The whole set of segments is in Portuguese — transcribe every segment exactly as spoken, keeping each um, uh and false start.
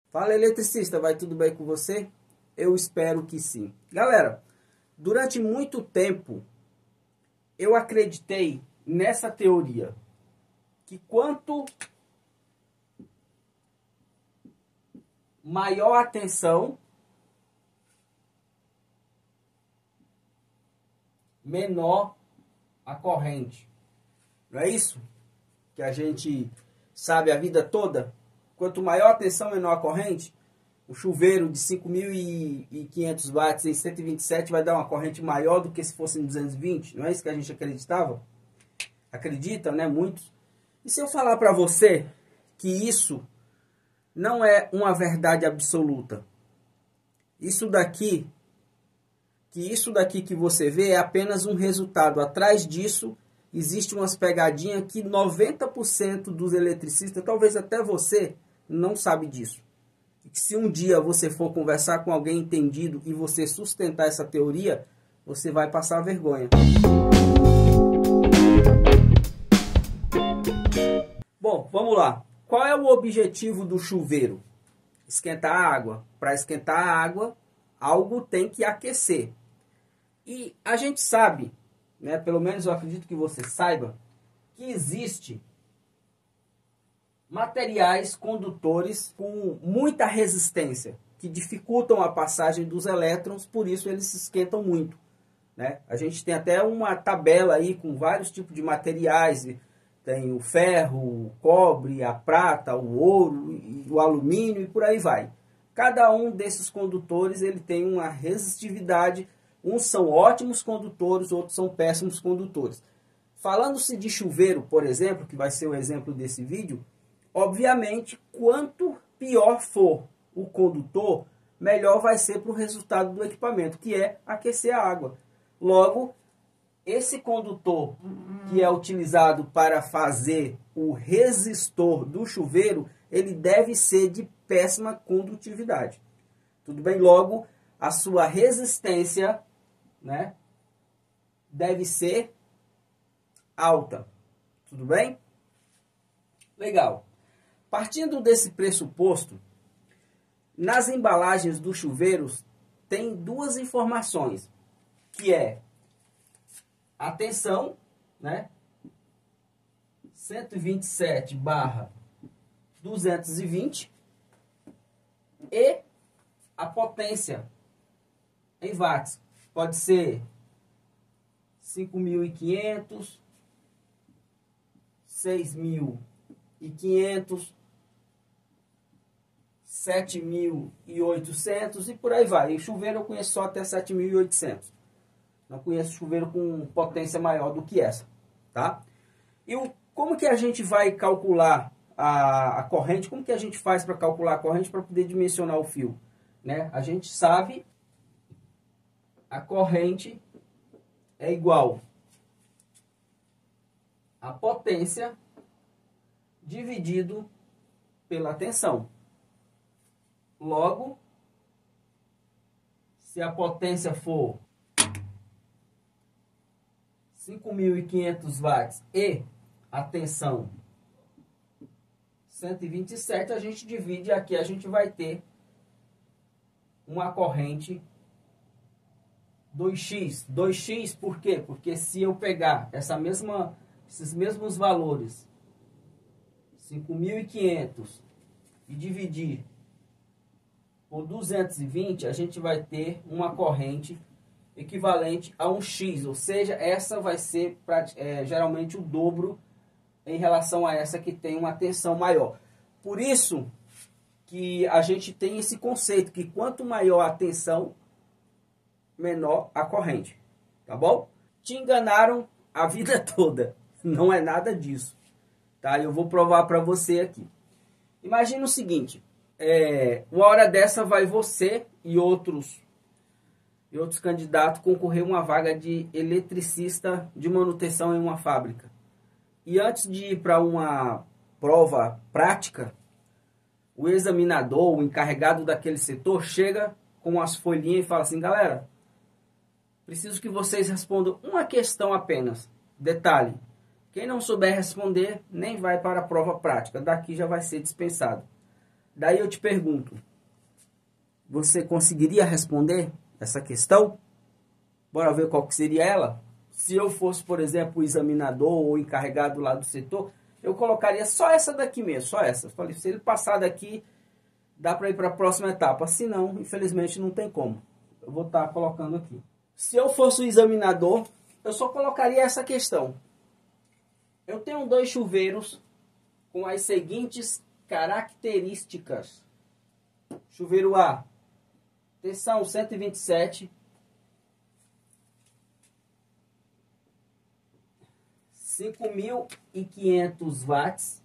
Fala, eletricista, vai tudo bem com você? Eu espero que sim. Galera, durante muito tempo eu acreditei nessa teoria que quanto maior a tensão, menor a corrente. Não é isso que a gente sabe a vida toda? Quanto maior a tensão, menor a corrente. O chuveiro de cinco mil e quinhentos watts em cento e vinte e sete vai dar uma corrente maior do que se fosse em duzentos e vinte. Não é isso que a gente acreditava? Acredita, né? Muitos. E se eu falar para você que isso não é uma verdade absoluta? Isso daqui, que isso daqui que você vê é apenas um resultado. Atrás disso existe umas pegadinhas que noventa por cento dos eletricistas, talvez até você, não sabe disso. E que se um dia você for conversar com alguém entendido e você sustentar essa teoria, você vai passar vergonha. Bom, vamos lá. Qual é o objetivo do chuveiro? Esquentar a água. Para esquentar a água, algo tem que aquecer. E a gente sabe, né, pelo menos eu acredito que você saiba, que existe materiais condutores com muita resistência, que dificultam a passagem dos elétrons, por isso eles se esquentam muito, né? A gente tem até uma tabela aí com vários tipos de materiais, tem o ferro, o cobre, a prata, o ouro, o alumínio e por aí vai. Cada um desses condutores ele tem uma resistividade, uns são ótimos condutores, outros são péssimos condutores. Falando-se de chuveiro, por exemplo, que vai ser o exemplo desse vídeo, obviamente, quanto pior for o condutor, melhor vai ser para o resultado do equipamento, que é aquecer a água. Logo, esse condutor que é utilizado para fazer o resistor do chuveiro, ele deve ser de péssima condutividade. Tudo bem? Logo, a sua resistência, né, deve ser alta. Tudo bem? Legal. Partindo desse pressuposto, nas embalagens dos chuveiros tem duas informações, que é a tensão, né, cento e vinte e sete barra duzentos e vinte, e a potência em watts. Pode ser cinco mil e quinhentos, seis mil e quinhentos, sete mil e oitocentos e por aí vai. E chuveiro eu conheço só até sete mil e oitocentos. Não conheço chuveiro com potência maior do que essa, tá? E o, como que a gente vai calcular a, a corrente? Como que a gente faz para calcular a corrente para poder dimensionar o fio? Né? A gente sabe a corrente é igual a potência dividido pela tensão. Logo, se a potência for cinco mil e quinhentos watts e a tensão cento e vinte e sete, a gente divide aqui, a gente vai ter uma corrente dois x. dois x por quê? Porque se eu pegar essa mesma, esses mesmos valores, cinco mil e quinhentos, e dividir por duzentos e vinte, a gente vai ter uma corrente equivalente a um x, ou seja, essa vai ser é, geralmente o dobro em relação a essa que tem uma tensão maior. Por isso que a gente tem esse conceito, que quanto maior a tensão, menor a corrente, tá bom? Te enganaram a vida toda, não é nada disso, tá? Eu vou provar para você aqui. Imagina o seguinte, é, uma hora dessa vai você e outros e outros candidatos concorrer a uma vaga de eletricista de manutenção em uma fábrica. E antes de ir para uma prova prática, o examinador, o encarregado daquele setor, chega com as folhinhas e fala assim: galera, preciso que vocês respondam uma questão apenas. Detalhe, quem não souber responder, nem vai para a prova prática. Daqui já vai ser dispensado. Daí eu te pergunto, você conseguiria responder essa questão? Bora ver qual que seria ela? Se eu fosse, por exemplo, o examinador ou encarregado lá do setor, eu colocaria só essa daqui mesmo, só essa. Eu falei, se ele passar daqui, dá para ir para a próxima etapa. Se não, infelizmente não tem como. Eu vou estar colocando aqui. Se eu fosse o examinador, eu só colocaria essa questão. Eu tenho dois chuveiros com as seguintes características. Chuveiro A, tensão cento e vinte e sete. cinco mil e quinhentos watts.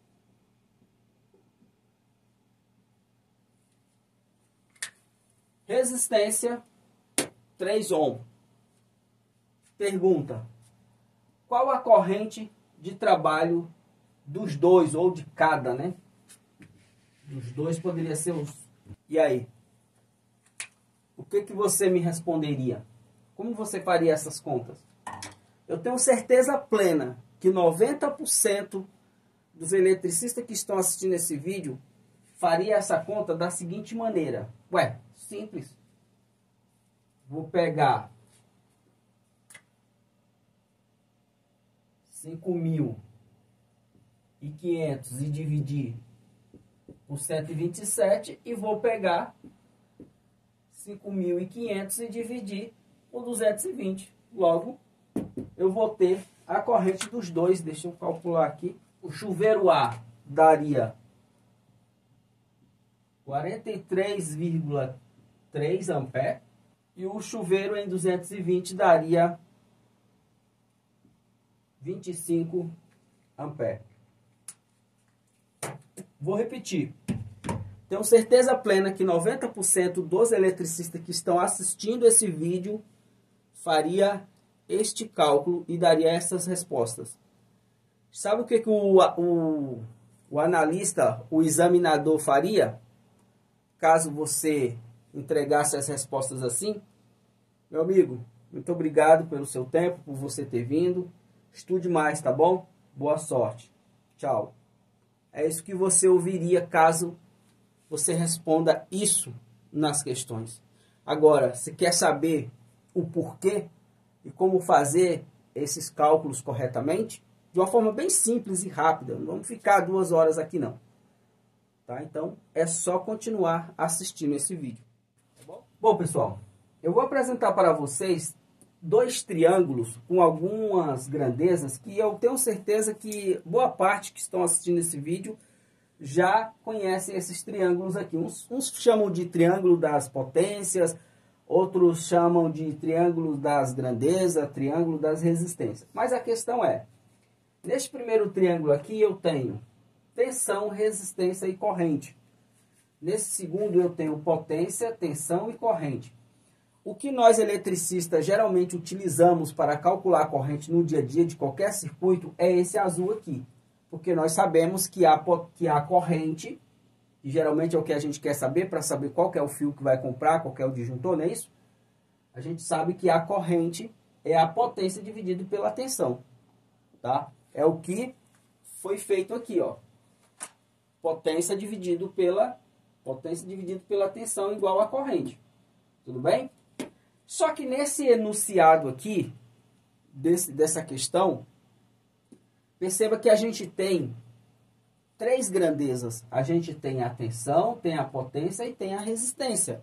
Resistência três ohms. Pergunta: qual a corrente de trabalho dos dois, ou de cada, né? Dos dois poderia ser os... E aí? O que que você me responderia? Como você faria essas contas? Eu tenho certeza plena que noventa por cento dos eletricistas que estão assistindo esse vídeo faria essa conta da seguinte maneira. Ué, simples. Vou pegar cinco mil e quinhentos e dividir por cento e vinte e sete e vou pegar cinco mil e quinhentos e dividir por duzentos e vinte. Logo, eu vou ter a corrente dos dois. Deixa eu calcular aqui. O chuveiro A daria quarenta e três vírgula três amperes e o chuveiro em duzentos e vinte daria vinte e cinco amperes. Vou repetir. Tenho certeza plena que noventa por cento dos eletricistas que estão assistindo esse vídeo faria este cálculo e daria essas respostas. Sabe o que, que o, o, o analista, o examinador faria? Caso você entregasse as respostas assim? Meu amigo, muito obrigado pelo seu tempo, por você ter vindo. Estude mais, tá bom? Boa sorte. Tchau. É isso que você ouviria caso você responda isso nas questões. Agora, se quer saber o porquê e como fazer esses cálculos corretamente, de uma forma bem simples e rápida, não vamos ficar duas horas aqui não. Tá? Então, é só continuar assistindo esse vídeo. Tá bom? Bom, pessoal, eu vou apresentar para vocês dois triângulos com algumas grandezas que eu tenho certeza que boa parte que estão assistindo esse vídeo já conhecem esses triângulos aqui. Uns, uns chamam de triângulo das potências, outros chamam de triângulo das grandezas, triângulo das resistências. Mas a questão é, neste primeiro triângulo aqui eu tenho tensão, resistência e corrente. Nesse segundo eu tenho potência, tensão e corrente. O que nós eletricistas geralmente utilizamos para calcular a corrente no dia a dia de qualquer circuito é esse azul aqui. Porque nós sabemos que a, que a corrente, que geralmente é o que a gente quer saber para saber qual que é o fio que vai comprar, qual que é o disjuntor, não é isso? A gente sabe que a corrente é a potência dividida pela tensão. Tá? É o que foi feito aqui, ó. Potência dividido pela, potência dividido pela tensão igual a corrente. Tudo bem? Só que nesse enunciado aqui, desse, dessa questão, perceba que a gente tem três grandezas. A gente tem a tensão, tem a potência e tem a resistência.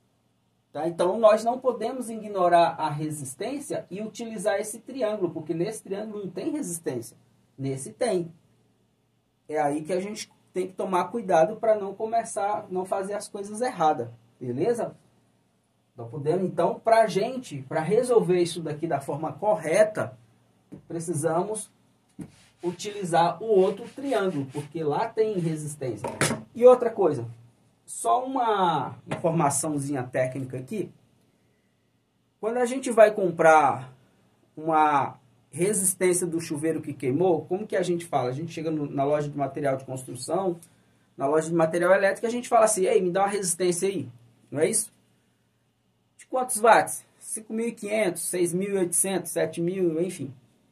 Tá? Então, nós não podemos ignorar a resistência e utilizar esse triângulo, porque nesse triângulo não tem resistência. Nesse tem. É aí que a gente tem que tomar cuidado para não começar, não fazer as coisas erradas. Beleza? Nós podemos, então, para a gente, para resolver isso daqui da forma correta, precisamos utilizar o outro triângulo, porque lá tem resistência. E outra coisa, só uma informaçãozinha técnica aqui. Quando a gente vai comprar uma resistência do chuveiro que queimou, como que a gente fala? A gente chega no, na loja de material de construção, na loja de material elétrico, a gente fala assim, ei, me dá uma resistência aí, não é isso? De quantos watts? cinco mil e quinhentos, seis mil e oitocentos, sete mil, enfim.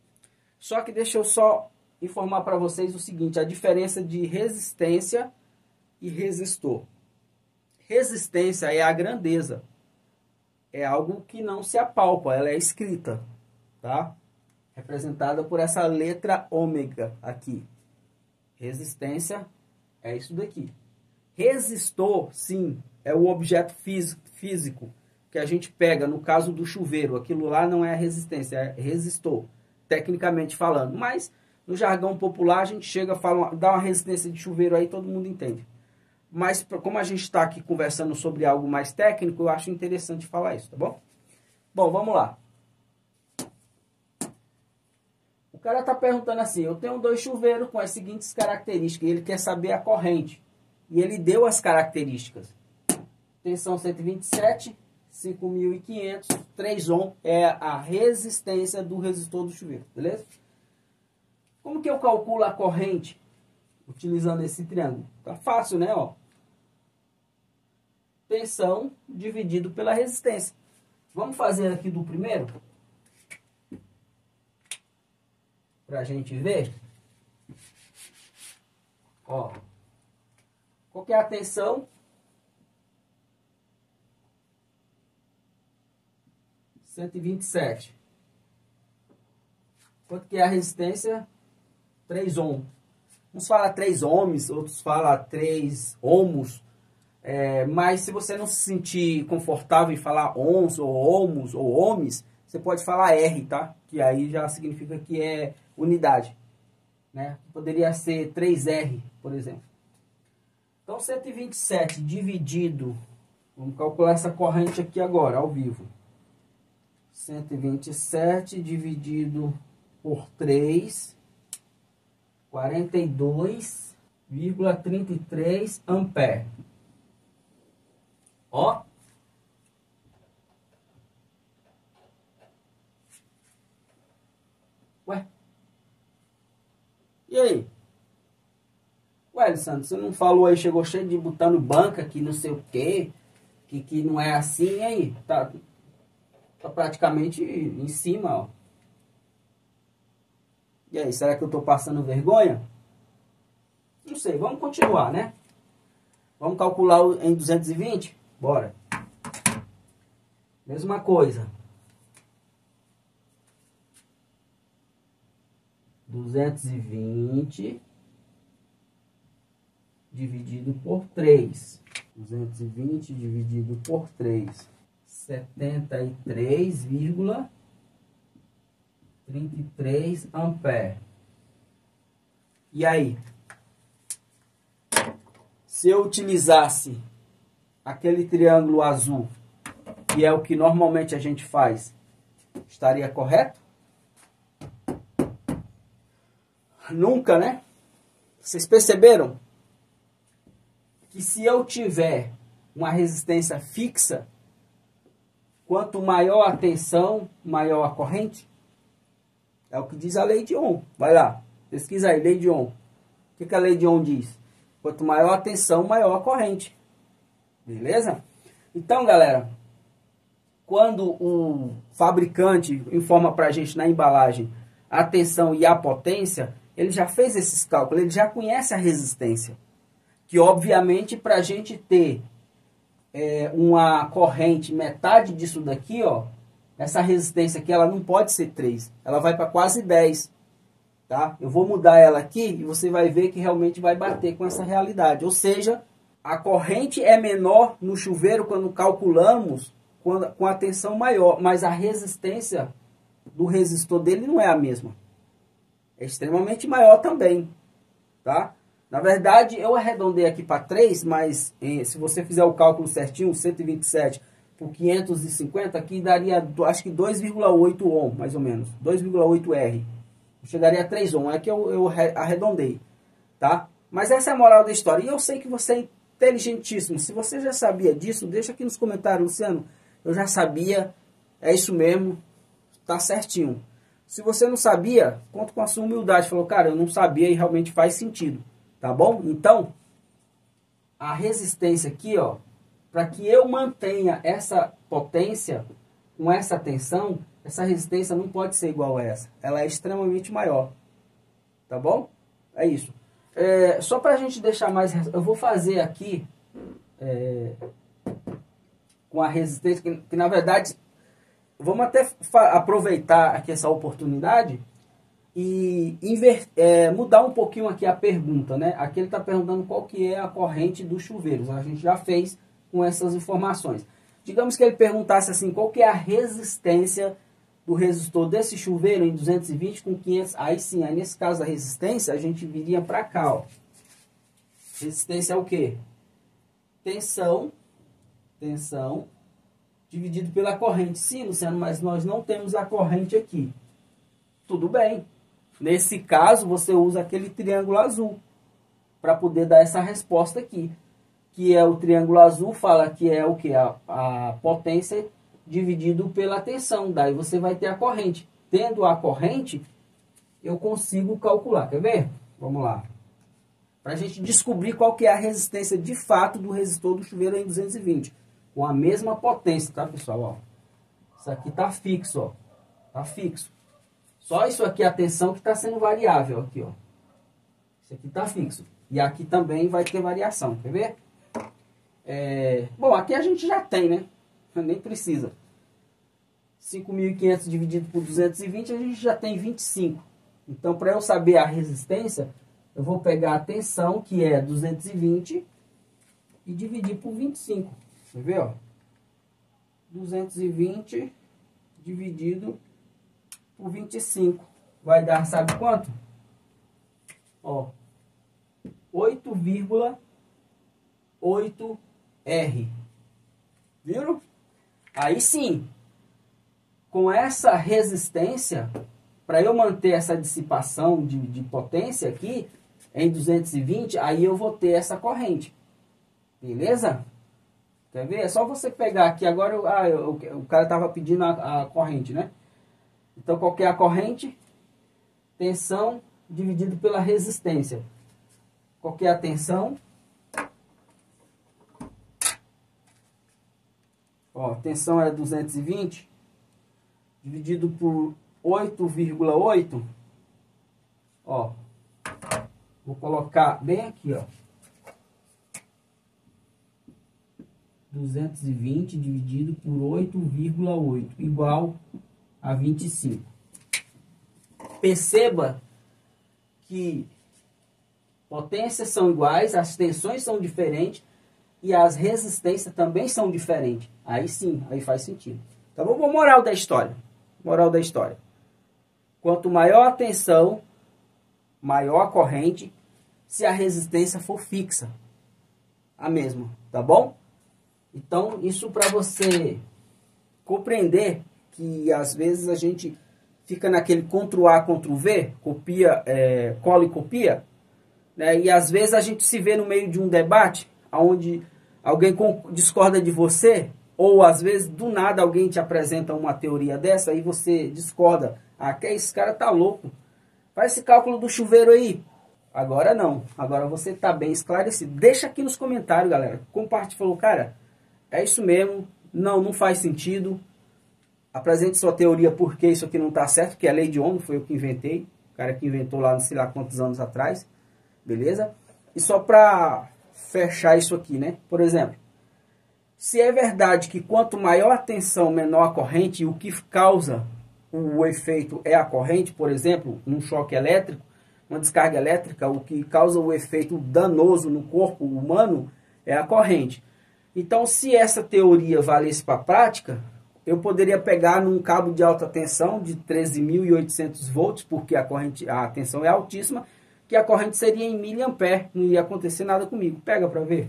Só que deixa eu só informar para vocês o seguinte, a diferença de resistência e resistor. Resistência é a grandeza. É algo que não se apalpa, ela é escrita, tá? Representada por essa letra ômega aqui. Resistência é isso daqui. Resistor, sim, é o objeto físico que a gente pega, no caso do chuveiro. Aquilo lá não é resistência, é resistor, tecnicamente falando. Mas, no jargão popular, a gente chega, fala, dá uma resistência de chuveiro aí, todo mundo entende. Mas, como a gente está aqui conversando sobre algo mais técnico, eu acho interessante falar isso, tá bom? Bom, vamos lá. O cara está perguntando assim, eu tenho dois chuveiros com as seguintes características, e ele quer saber a corrente. E ele deu as características. Tensão cento e vinte e sete, cinco mil e quinhentos, três ohm é a resistência do resistor do chuveiro, beleza? Como que eu calculo a corrente utilizando esse triângulo? Tá fácil, né? Ó. Tensão dividido pela resistência. Vamos fazer aqui do primeiro? Para a gente ver. Ó. Qual que é a tensão? cento e vinte e sete. Quanto que é a resistência? três ohm. Uns falam três ohms, outros falam três ohmos. É, mas se você não se sentir confortável em falar ohms, ou ohmos, ou ohms, você pode falar R, tá? Que aí já significa que é unidade. Né? Poderia ser três R, por exemplo. Então, cento e vinte e sete dividido... Vamos calcular essa corrente aqui agora, ao vivo. cento e vinte e sete dividido por três... quarenta e dois vírgula trinta e três ampere. Ó. Ué. E aí? Ué, Alessandro, você não falou aí, chegou cheio de botando banca, que não sei o quê, que, que não é assim, e aí? Tá, tá praticamente em cima, ó. E aí, será que eu tô passando vergonha? Não sei, vamos continuar, né? Vamos calcular em duzentos e vinte? Bora. Mesma coisa. duzentos e vinte dividido por três. duzentos e vinte dividido por três. setenta e três vírgula trinta e três ampere. E aí? Se eu utilizasse aquele triângulo azul, que é o que normalmente a gente faz, estaria correto? Nunca, né? Vocês perceberam que se eu tiver uma resistência fixa, quanto maior a tensão, maior a corrente? É o que diz a lei de Ohm. Vai lá, pesquisa aí, lei de Ohm. O que, que a lei de Ohm diz? Quanto maior a tensão, maior a corrente. Beleza? Então, galera, quando o fabricante informa para a gente na embalagem a tensão e a potência, ele já fez esses cálculos, ele já conhece a resistência. Que, obviamente, para a gente ter é, uma corrente, metade disso daqui, ó, essa resistência aqui, ela não pode ser três. Ela vai para quase dez. Tá? Eu vou mudar ela aqui e você vai ver que realmente vai bater com essa realidade. Ou seja, a corrente é menor no chuveiro quando calculamos quando, com a tensão maior, mas a resistência do resistor dele não é a mesma. É extremamente maior também. Tá? Na verdade, eu arredondei aqui para três, mas eh, se você fizer o cálculo certinho, cento e vinte e sete por quinhentos e cinquenta, aqui daria, acho que dois vírgula oito ohm, mais ou menos. dois vírgula oito R. Chegaria a três ohm, é que eu, eu arredondei, tá? Mas essa é a moral da história. E eu sei que você é inteligentíssimo. Se você já sabia disso, deixa aqui nos comentários, Luciano. Eu já sabia, é isso mesmo, tá certinho. Se você não sabia, conta com a sua humildade. Falou, cara, eu não sabia e realmente faz sentido, tá bom? Então, a resistência aqui, ó, para que eu mantenha essa potência com essa tensão, essa resistência não pode ser igual a essa. Ela é extremamente maior. Tá bom? É isso. É, só para a gente deixar mais... Eu vou fazer aqui é, com a resistência, que, que na verdade... Vamos até aproveitar aqui essa oportunidade e inver, é, mudar um pouquinho aqui a pergunta, né? Aqui ele está perguntando qual que é a corrente dos chuveiros. A gente já fez com essas informações. Digamos que ele perguntasse assim, qual que é a resistência do resistor desse chuveiro em duzentos e vinte com quinhentos. Aí sim, aí nesse caso a resistência, a gente viria para cá, ó. Resistência é o quê? Tensão, tensão, dividido pela corrente. Sim, Luciano, mas nós não temos a corrente aqui. Tudo bem. Nesse caso, você usa aquele triângulo azul para poder dar essa resposta aqui. Que é o triângulo azul, fala que é o que? A, a potência dividido pela tensão. Daí você vai ter a corrente. Tendo a corrente, eu consigo calcular. Quer ver? Vamos lá. Para a gente descobrir qual que é a resistência de fato do resistor do chuveiro em duzentos e vinte. Com a mesma potência, tá, pessoal? Ó, isso aqui tá fixo, ó. Tá fixo. Só isso aqui, a tensão que está sendo variável aqui, ó. Isso aqui tá fixo. E aqui também vai ter variação, quer ver? É... Bom, aqui a gente já tem, né? Nem precisa. cinco mil e quinhentos dividido por duzentos e vinte, a gente já tem vinte e cinco. Então, para eu saber a resistência, eu vou pegar a tensão, que é duzentos e vinte, e dividir por vinte e cinco. Quer ver, ó? duzentos e vinte dividido por vinte e cinco. Vai dar, sabe quanto? Ó, oito vírgula oito R. Viram? Aí sim, com essa resistência, para eu manter essa dissipação de, de potência aqui, em duzentos e vinte, aí eu vou ter essa corrente. Beleza? Quer ver? É só você pegar aqui, agora eu, ah, eu, o cara estava pedindo a, a corrente, né? Então, qual que é a corrente? Tensão dividido pela resistência. Qual que é a tensão? Ó, tensão é duzentos e vinte, dividido por oito vírgula oito. Ó, vou colocar bem aqui, ó. duzentos e vinte dividido por oito vírgula oito, igual a vinte e cinco. Perceba que potências são iguais, as tensões são diferentes e as resistências também são diferentes. Aí sim, aí faz sentido. Então vamos moral da história. Moral da história. Quanto maior a tensão, maior a corrente, se a resistência for fixa. A mesma, tá bom? Então, isso para você compreender que às vezes a gente fica naquele Ctrl A, Ctrl V, copia, é, cola e copia, né? E às vezes a gente se vê no meio de um debate onde alguém discorda de você, ou às vezes do nada alguém te apresenta uma teoria dessa e você discorda. Ah, que esse cara tá louco. Faz esse cálculo do chuveiro aí. Agora não. Agora você tá bem esclarecido. Deixa aqui nos comentários, galera. Compartilha, falou, cara, é isso mesmo. Não, não faz sentido. Apresente sua teoria porque isso aqui não tá certo, que é a lei de Ohm, foi eu que inventei. O cara que inventou lá, não sei lá quantos anos atrás. Beleza? E só pra fechar isso aqui, né? Por exemplo, se é verdade que quanto maior a tensão, menor a corrente, e o que causa o efeito é a corrente, por exemplo, num choque elétrico, uma descarga elétrica, o que causa o efeito danoso no corpo humano é a corrente. Então, se essa teoria valesse para a prática, eu poderia pegar num cabo de alta tensão de treze mil e oitocentos volts, porque a, corrente, a tensão é altíssima, que a corrente seria em miliamperes, não ia acontecer nada comigo. Pega para ver.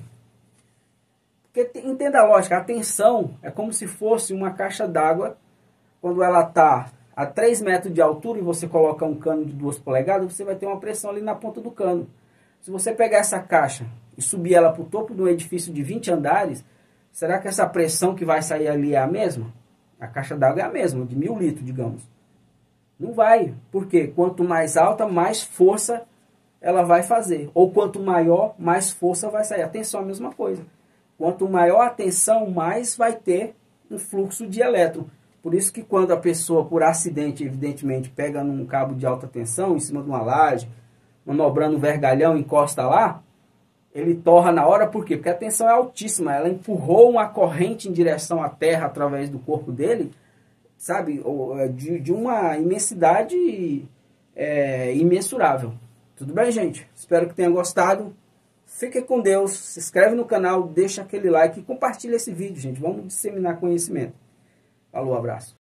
Porque, entenda a lógica, a tensão é como se fosse uma caixa d'água, quando ela está a três metros de altura e você coloca um cano de duas polegadas, você vai ter uma pressão ali na ponta do cano. Se você pegar essa caixa e subir ela para o topo de um edifício de vinte andares, será que essa pressão que vai sair ali é a mesma? A caixa d'água é a mesma, de mil litros, digamos. Não vai, porque quanto mais alta, mais força ela vai fazer. Ou quanto maior, mais força vai sair. A tensão é a mesma coisa. Quanto maior a tensão, mais vai ter um fluxo de elétron. Por isso que quando a pessoa, por acidente, evidentemente, pega num cabo de alta tensão, em cima de uma laje, manobrando o vergalhão, encosta lá, ele torra na hora, por quê? Porque a tensão é altíssima, ela empurrou uma corrente em direção à terra através do corpo dele, sabe, de, de uma imensidade é, imensurável. Tudo bem, gente? Espero que tenha gostado. Fique com Deus, se inscreve no canal, deixa aquele like e compartilha esse vídeo, gente. Vamos disseminar conhecimento. Falou, abraço.